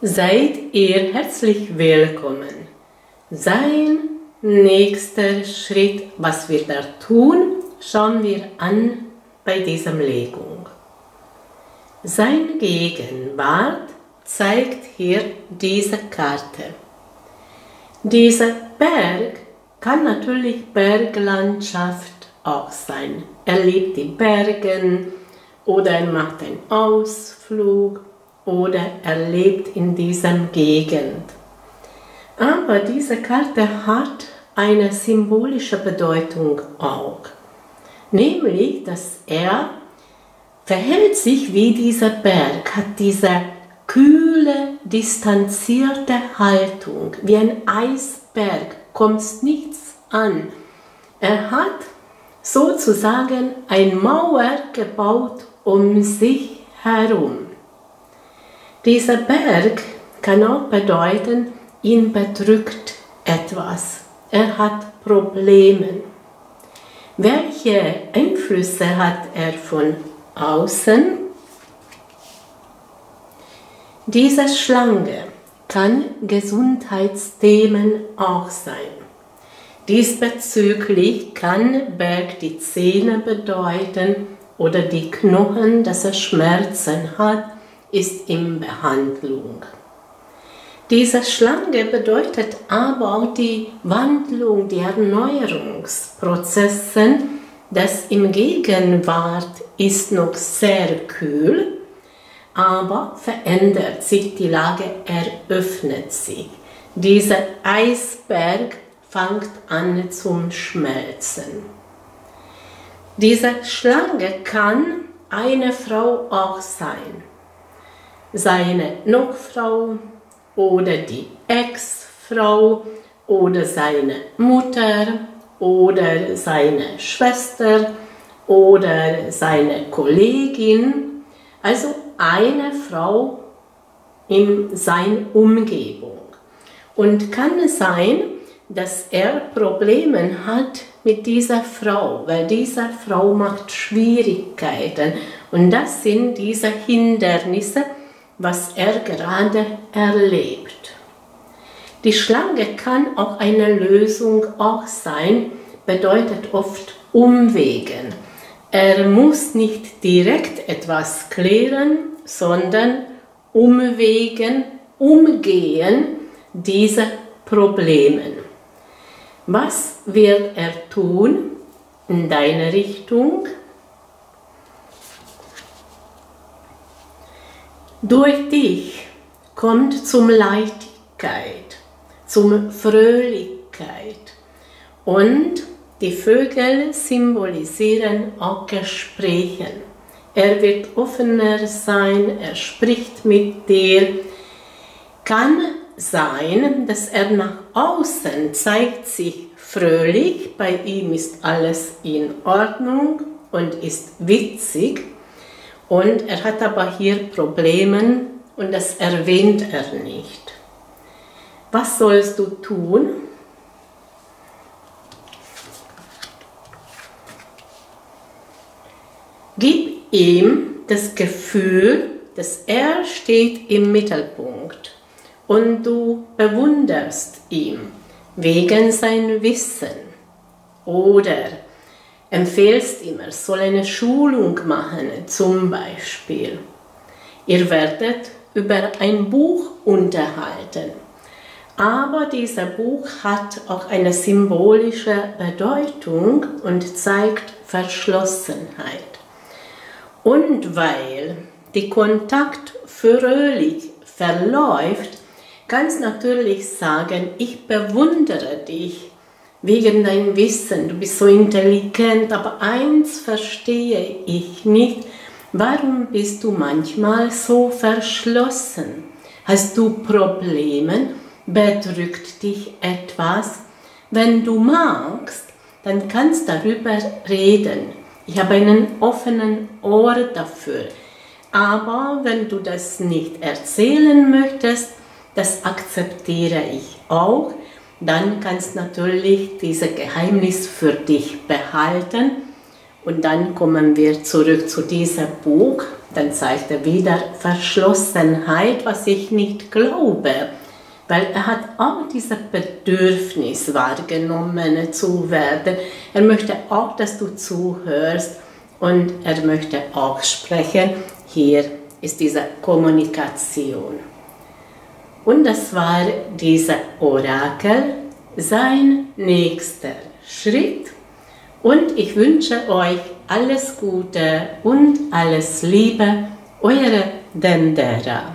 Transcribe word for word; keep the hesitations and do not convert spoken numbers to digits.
Seid ihr herzlich willkommen. Sein nächster Schritt, was wir da tun, schauen wir an bei dieser Legung. Seine Gegenwart zeigt hier diese Karte. Dieser Berg kann natürlich Berglandschaft auch sein. Er liebt die Berge oder er macht einen Ausflug oder er lebt in dieser Gegend. Aber diese Karte hat eine symbolische Bedeutung auch. Nämlich, dass er verhält sich wie dieser Berg, hat diese kühle, distanzierte Haltung, wie ein Eisberg, kommt nichts an. Er hat sozusagen eine Mauer gebaut um sich herum. Dieser Berg kann auch bedeuten, ihn bedrückt etwas. Er hat Probleme. Welche Einflüsse hat er von außen? Diese Schlange kann Gesundheitsthemen auch sein. Diesbezüglich kann Berg die Zähne bedeuten oder die Knochen, dass er Schmerzen hat, ist in Behandlung. Diese Schlange bedeutet aber auch die Wandlung, die Erneuerungsprozesse, das im Gegenwart ist noch sehr kühl, aber verändert sich die Lage, eröffnet sich. Dieser Eisberg fängt an zum Schmelzen. Diese Schlange kann eine Frau auch sein. Seine Nochfrau oder die Ex-Frau oder seine Mutter oder seine Schwester oder seine Kollegin. Also eine Frau in seiner Umgebung. Und kann es sein, dass er Probleme hat mit dieser Frau, weil diese Frau macht Schwierigkeiten. Und das sind diese Hindernisse, was er gerade erlebt. Die Schlange kann auch eine Lösung auch sein, bedeutet oft Umwegen. Er muss nicht direkt etwas klären, sondern umwegen, umgehen diese Probleme. Was wird er tun in deine Richtung? Durch dich kommt zum Leichtigkeit, zum Fröhlichkeit und die Vögel symbolisieren auch Gespräche. Er wird offener sein, er spricht mit dir. Kann sein, dass er nach außen zeigt sich fröhlich, bei ihm ist alles in Ordnung und ist witzig. Und er hat aber hier Probleme und das erwähnt er nicht. Was sollst du tun? Gib ihm das Gefühl, dass er steht im Mittelpunkt und du bewunderst ihn wegen seinem Wissen oder empfehlst ihm, er soll eine Schulung machen, zum Beispiel. Ihr werdet über ein Buch unterhalten, aber dieses Buch hat auch eine symbolische Bedeutung und zeigt Verschlossenheit. Und weil der Kontakt fröhlich verläuft, kannst du natürlich sagen, ich bewundere dich wegen deinem Wissen, du bist so intelligent, aber eins verstehe ich nicht, warum bist du manchmal so verschlossen? Hast du Probleme? Bedrückt dich etwas? Wenn du magst, dann kannst du darüber reden. Ich habe einen offenen Ohr dafür. Aber wenn du das nicht erzählen möchtest, das akzeptiere ich auch, dann kannst du natürlich dieses Geheimnis für dich behalten. Und dann kommen wir zurück zu diesem Buch. Dann zeigt er wieder Verschlossenheit, was ich nicht glaube. Weil er hat auch dieses Bedürfnis wahrgenommen zu werden. Er möchte auch, dass du zuhörst und er möchte auch sprechen. Hier ist diese Kommunikation. Und das war dieser Orakel, sein nächster Schritt. Und ich wünsche euch alles Gute und alles Liebe, eure Dendera.